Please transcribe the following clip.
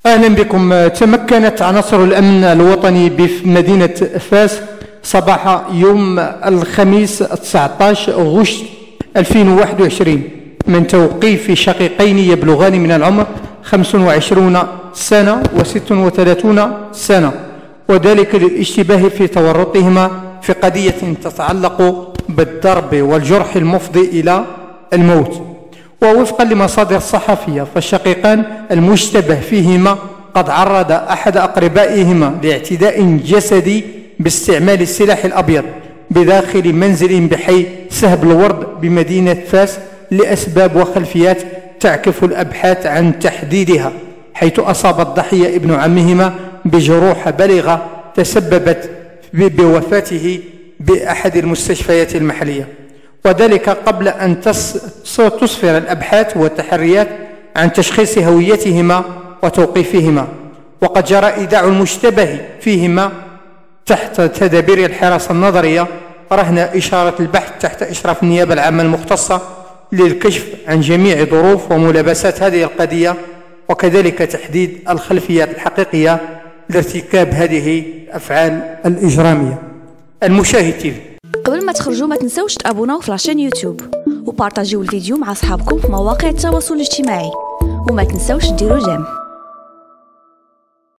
أهلا بكم. تمكنت عناصر الأمن الوطني بمدينة فاس صباح يوم الخميس 19 غشت 2021 من توقيف شقيقين يبلغان من العمر 25 سنة و36 سنة، وذلك للاشتباه في تورطهما في قضية تتعلق بالضرب والجرح المفضي إلى الموت. ووفقا لمصادر صحفية فالشقيقان المشتبه فيهما قد عرض أحد أقربائهما لاعتداء جسدي باستعمال السلاح الأبيض بداخل منزل بحي سهب الورد بمدينة فاس لأسباب وخلفيات تعكف الأبحاث عن تحديدها، حيث أصاب الضحية ابن عمهما بجروح بالغة تسببت بوفاته بأحد المستشفيات المحلية، وذلك قبل أن تسفر الأبحاث والتحريات عن تشخيص هويتهما وتوقيفهما. وقد جرى إيداع المشتبه فيهما تحت تدابير الحراسة النظرية رهن إشارة البحث تحت إشراف النيابة العامة المختصة للكشف عن جميع ظروف وملابسات هذه القضية، وكذلك تحديد الخلفيات الحقيقية لارتكاب هذه الأفعال الإجرامية. المشاهد تيفي، قبل ما تخرجوا ما تنسوش تابوناو في لاشين يوتيوب وبارطاجيو الفيديو مع أصحابكم في مواقع التواصل الاجتماعي، وما تنسوش ديروا جيم.